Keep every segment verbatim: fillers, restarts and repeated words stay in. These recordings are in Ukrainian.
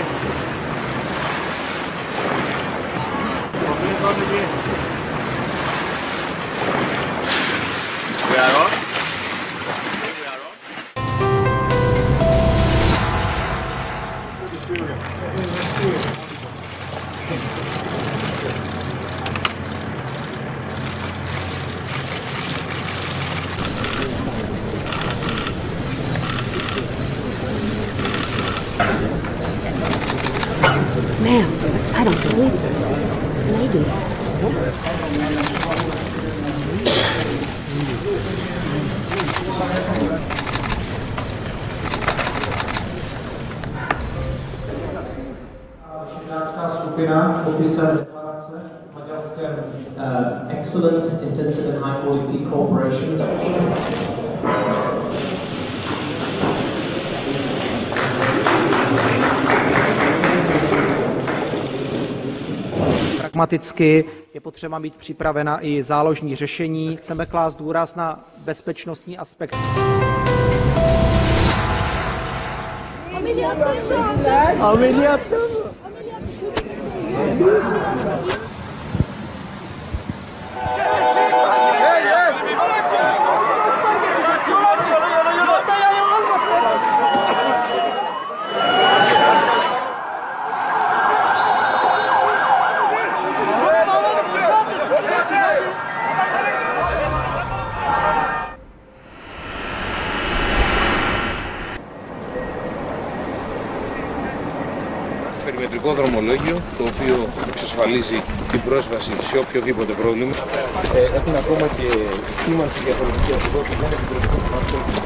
Man, I don't believe this. Maybe. Vyšehrádská skupina popisem deklarace v maďarském uh, Excellent, Intensive and High Quality Cooperation. Pragmaticky je potřeba mít připravena i záložní řešení. Chceme klást důraz na bezpečnostní aspekt. Περιμετρικό δρομολόγιο, το οποίο εξασφαλίζει την πρόσβαση σε οποιοδήποτε πρόβλημα. Ε, έχουν ακόμα και σήμανση διαφορετική από εδώ που δεν επιτρέπει.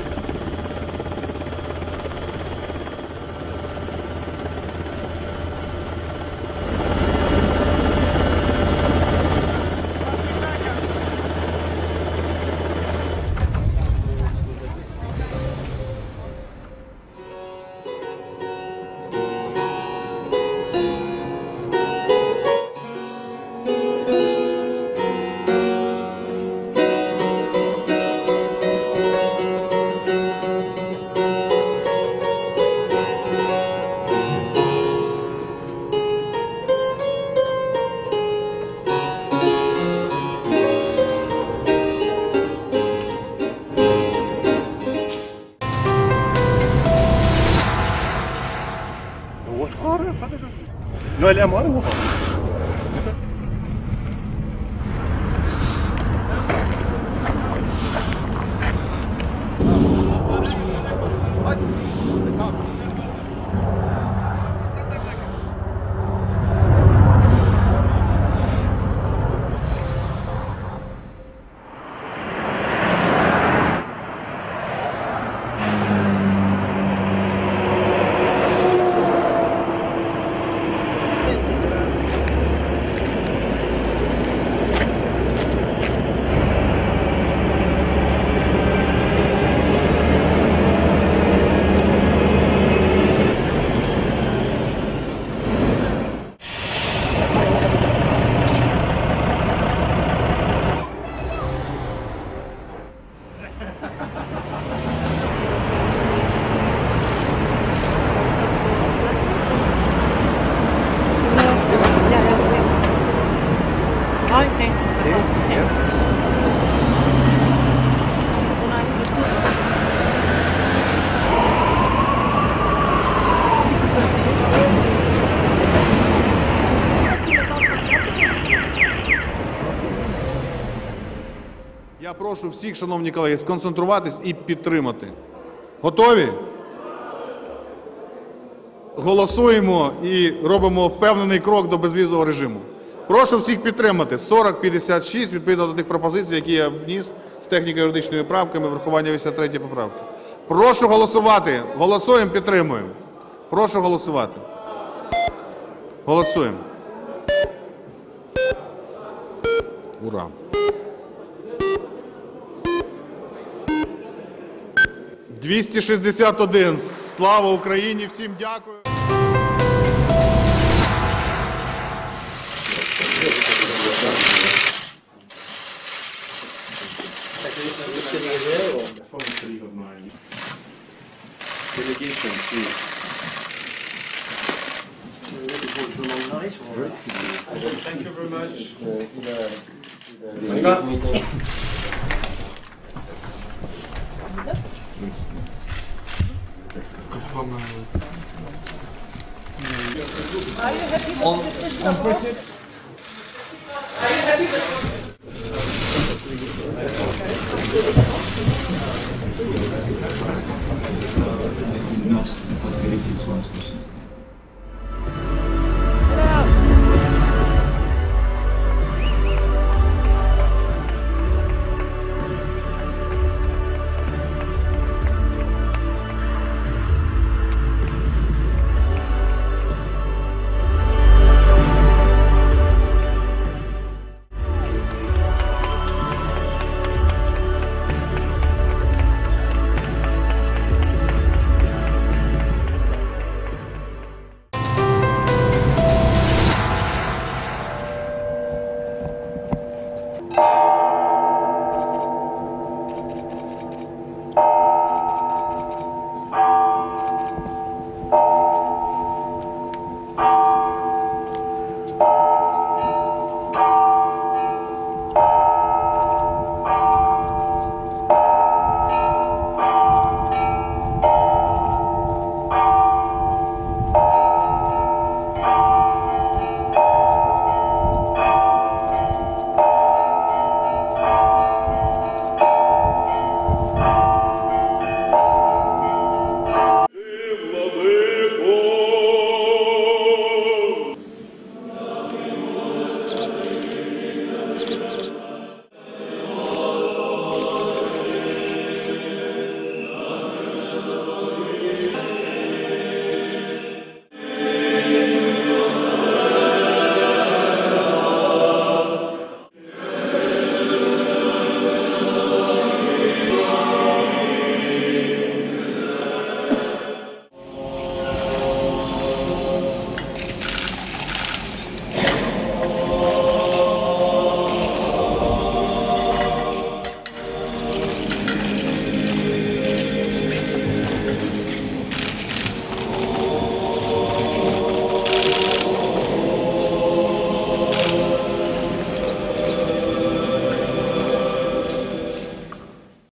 No, ele é mora ou Я прошу всіх, шановні колеги, сконцентруватись і підтримати. Готові? Голосуємо і робимо впевнений крок до безвізового режиму. Прошу всіх підтримати. сорок п'ятдесят шість, відповідно до тих пропозицій, які я вніс з техніко-юридичними правками, врахування вісімдесят третьої поправки. Прошу голосувати. Голосуємо, підтримуємо. Прошу голосувати. Голосуємо. Ура! двісті шістдесят один. Слава Україні! Всім дякую! Delegation, please. Thank you very much. Not possibility to answer questions.